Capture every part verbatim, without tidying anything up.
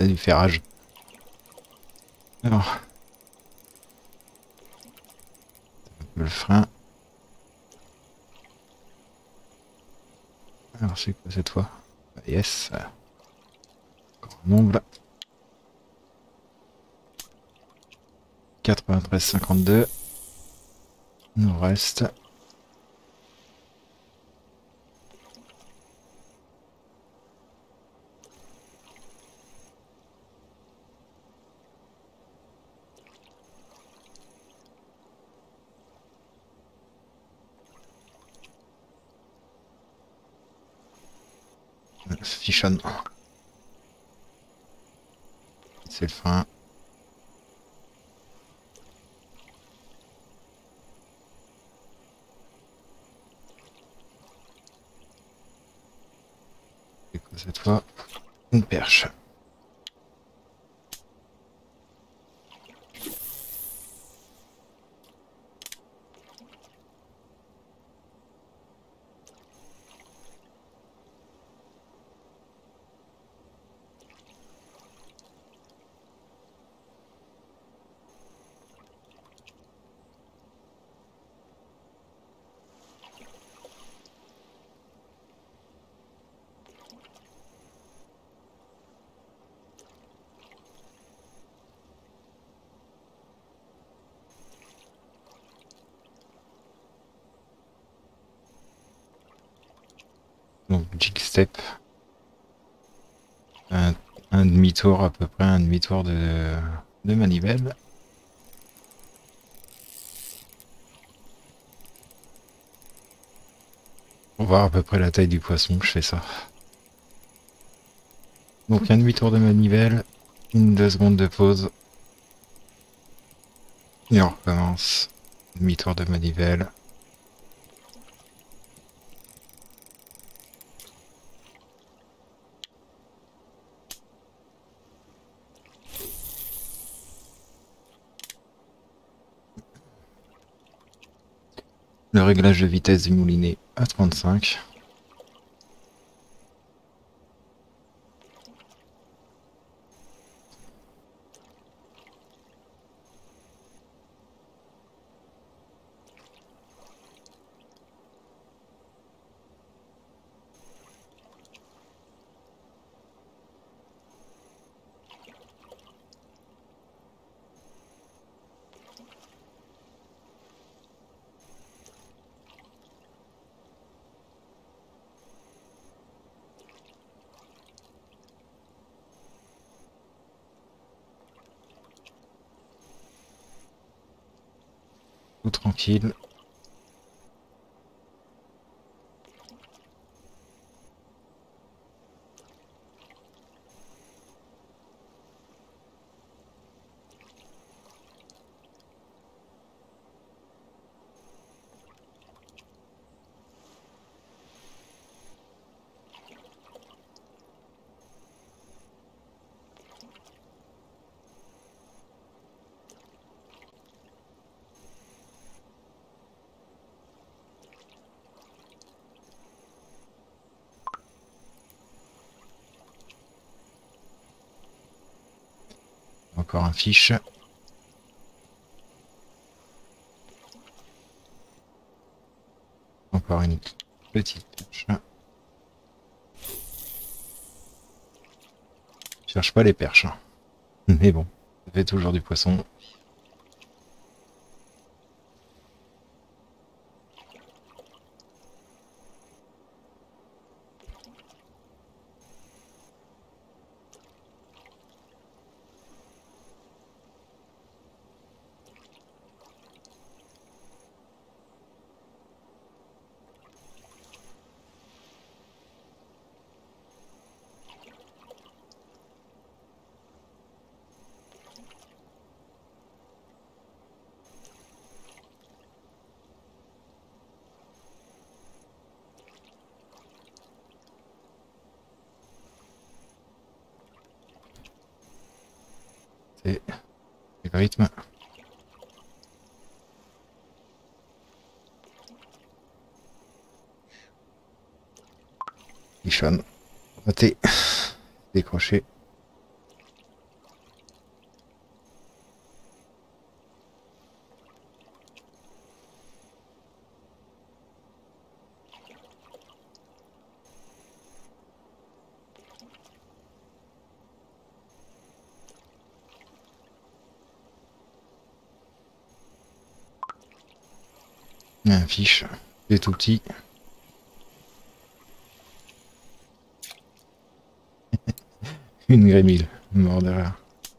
C'est du ferrage. Alors, le frein. Alors c'est quoi cette fois? Yes. Encore un ongle. quatre-vingt-treize cinquante-deux. Il nous reste. Fichonne. C'est le frein. C'est quoi cette fois? Une perche. Donc jig step. Un, un demi-tour à peu près, un demi-tour de, de manivelle. Pour voir à peu près la taille du poisson, je fais ça. Donc un demi-tour de manivelle, une deux secondes de pause. Et on recommence. Demi-tour de manivelle. Le réglage de vitesse du moulinet à trente-cinq. Tout tranquille. Encore un fiche. Encore une petite perche. Je cherche pas les perches. Hein. Mais bon, ça fait toujours du poisson. C'est le rythme. Ichon. Raté. Décroché. Un fiche. C'est tout petit. Une grémille. Mort derrière.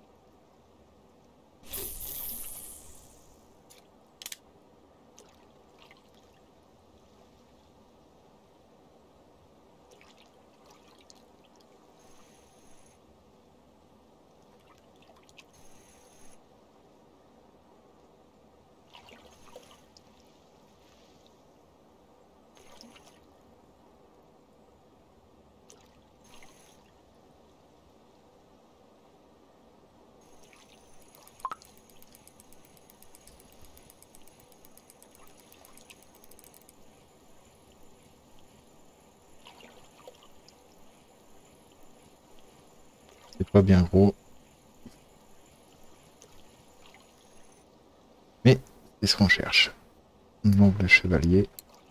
C'est pas bien gros. Mais c'est ce qu'on cherche. Donc le chevalier.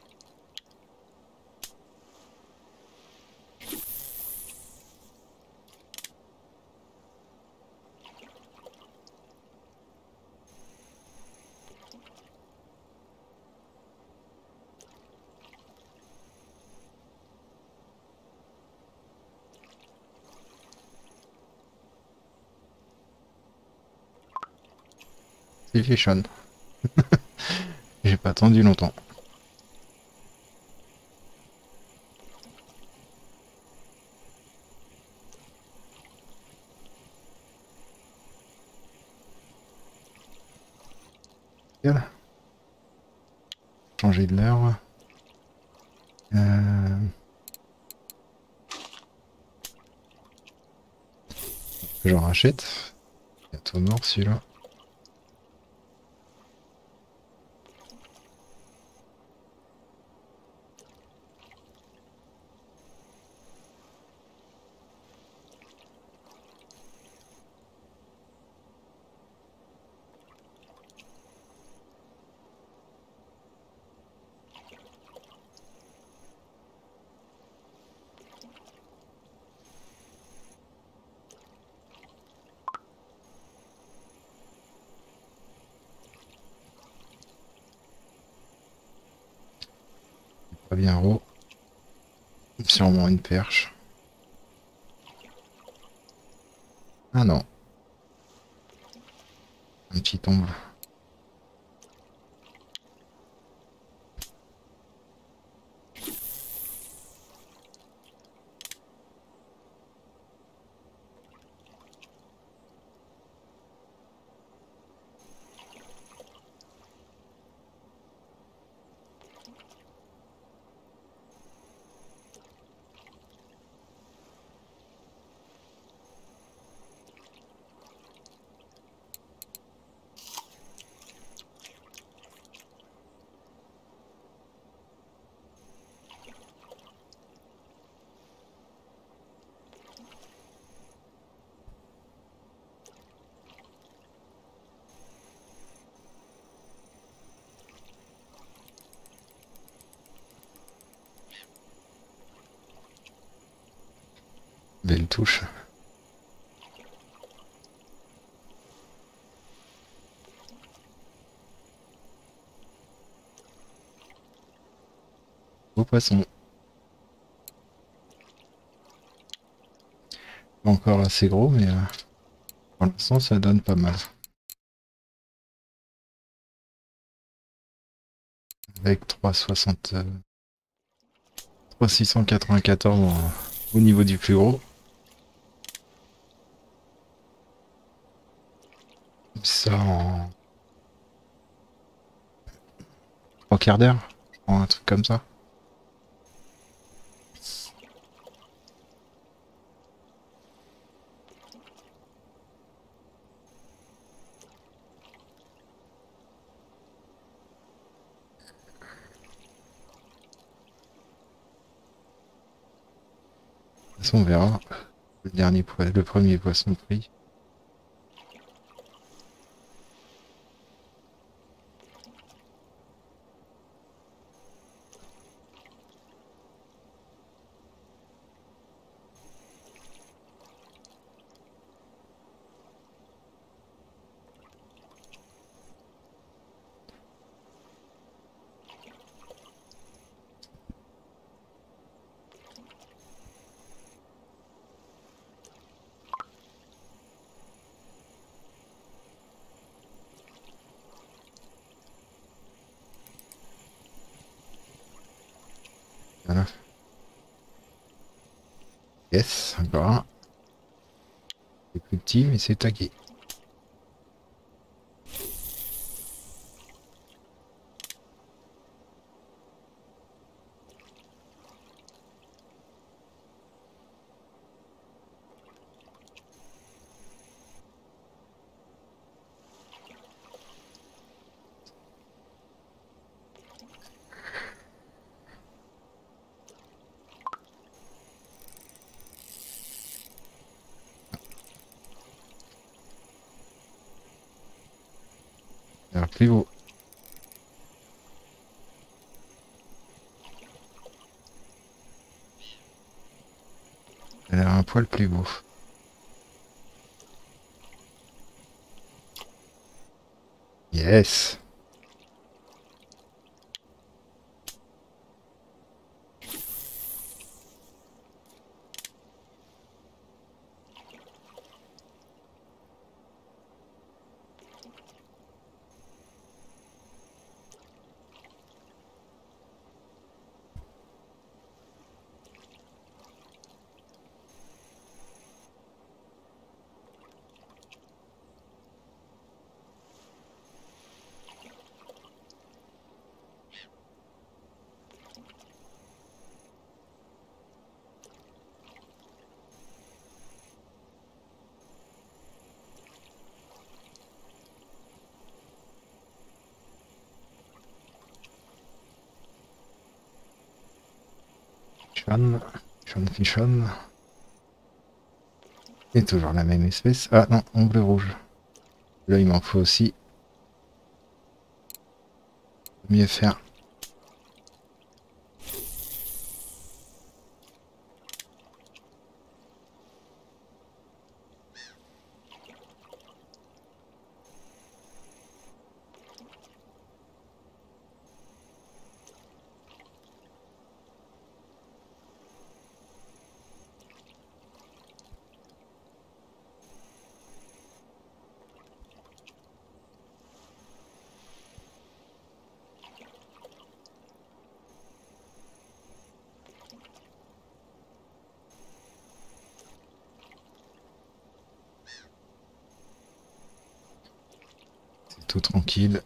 C'est fichonne. J'ai pas attendu longtemps. Voilà. Changer de l'heure. Euh... J'en rachète. Bientôt mort celui-là. Pas bien haut. Sûrement une perche. Ah non. Un petit tombe. Belle touche. Beau poisson. Pas encore assez gros, mais euh, pour l'instant ça donne pas mal. Avec trois soixante, euh, trois six cent quatre-vingt-quatorze en- au niveau du plus gros. Ça en trois quarts d'heure, je prends un truc comme ça. De toute façon on verra. Le dernier poisson, le premier poisson pris. Voilà. Yes, encore un. C'est plus petit, mais c'est taqué. Alors, plus beau. Elle a l'air un poil plus beau. Yes. Fichonne, fichonne, fichonne. Et toujours la même espèce. Ah non, en bleu rouge. Là, il m'en faut aussi. Mieux faire. C'est tout tranquille.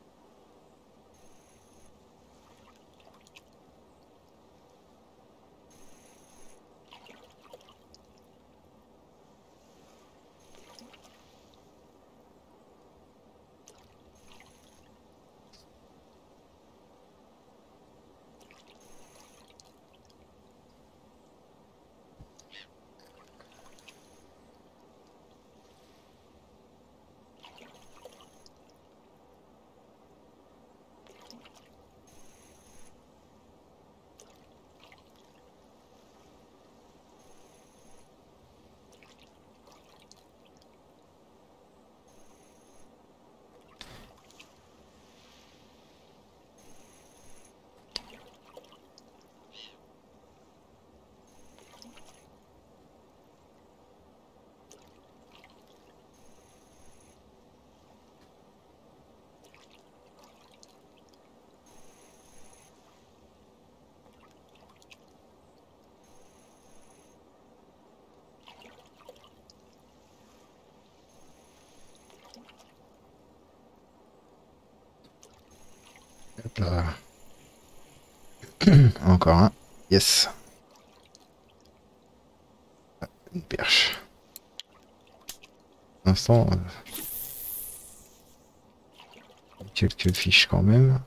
Hop là. Encore un. Yes. Une perche. Pour l'instant, euh, quelques fiches quand même.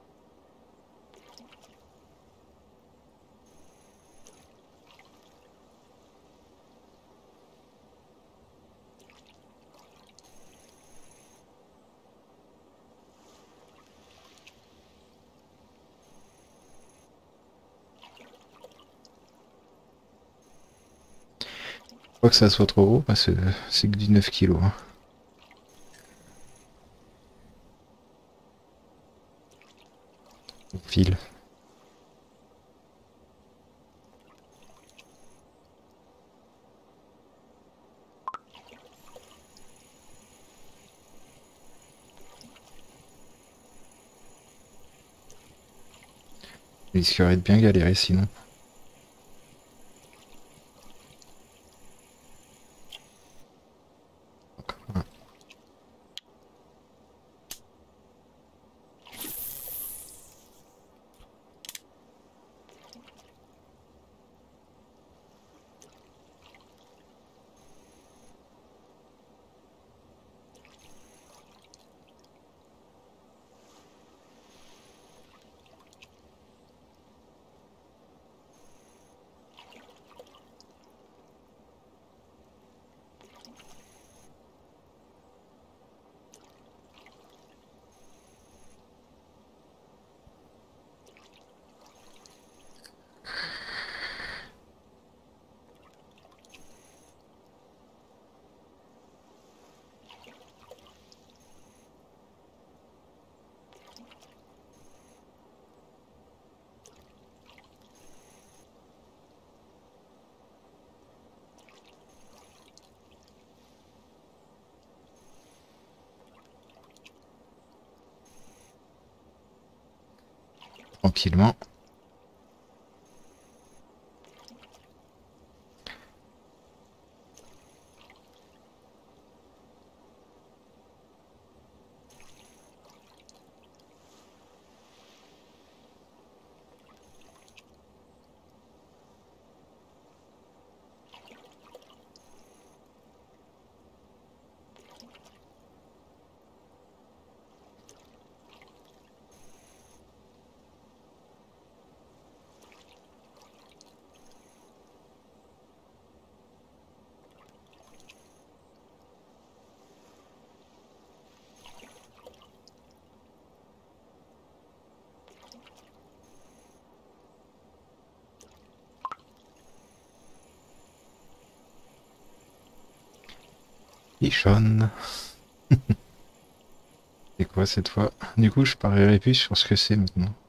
Pas que ça soit trop gros parce que c'est que du neuf kilos. Hein. Au fil. Je risquerais de bien galérer sinon. Voilà. Tranquillement. Ichonne. C'est quoi cette fois? Du coup, je parierais plus sur ce que c'est maintenant.